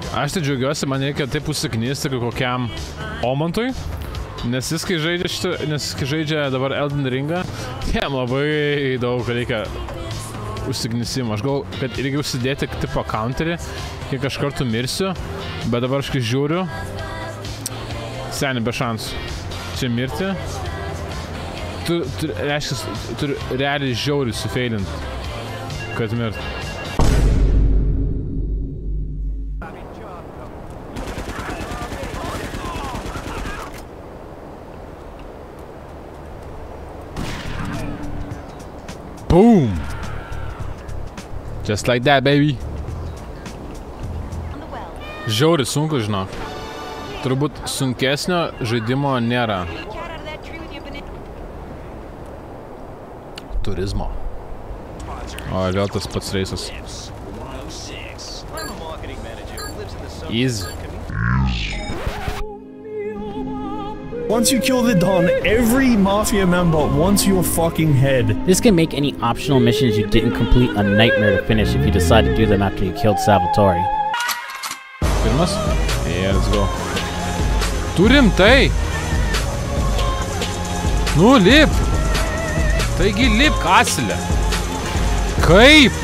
Aš tai džiaugiuosi, man reikia taip užsiknisti kokiam Omantui, nes jis, kai žaidžia dabar Elden Ringą, jam labai daug reikia užsiknisimo. Aš gal, kad reikia užsidėti tipo counterį, kiek aš kartų mirsiu, bet dabar aš kai žiūriu, seniai be šansų čia mirti. Tu realiai žiauriai sufeilint, kad mirt. Boom! Just like that, baby. Žiauriai sunku, žinok. Turbūt sunkesnio žaidimo nėra. Turizmo. O, vėl tas pats reisas. Easy. Once you kill the Don, every Mafia member wants your fucking head. This can make any optional missions you didn't complete a nightmare to finish if you decide to do them after you killed Salvatore. Pirmas? Yeah, let's go. Turim tai! Nu, lip! Taigi lip, Kasilė! Kaip?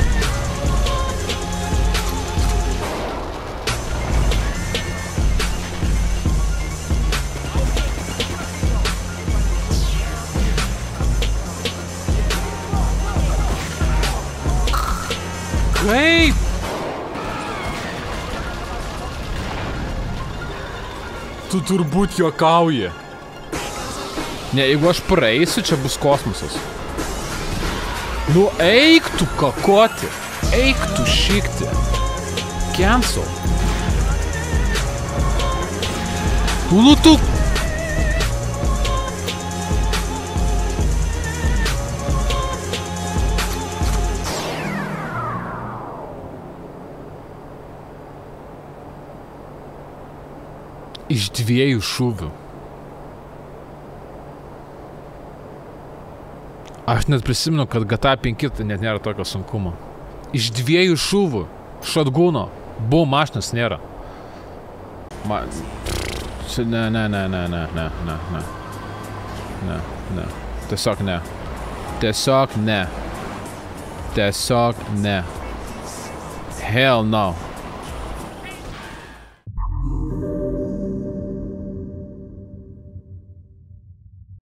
Kaip? Tu turbūt juokauji. Ne, jeigu aš praeisiu, čia bus kosmosas. Nu, eik tu kakoti. Eik tu šikti. Cancel. Nu, tu... Iš 2 šūvių. Aš net prisimenu, kad GTA 5 tai net nėra tokio sunkumo. Iš 2 šūvių. Shotguno. Bum, mašinas nėra. Ne. Tiesiog ne. Tiesiog ne. Hell no.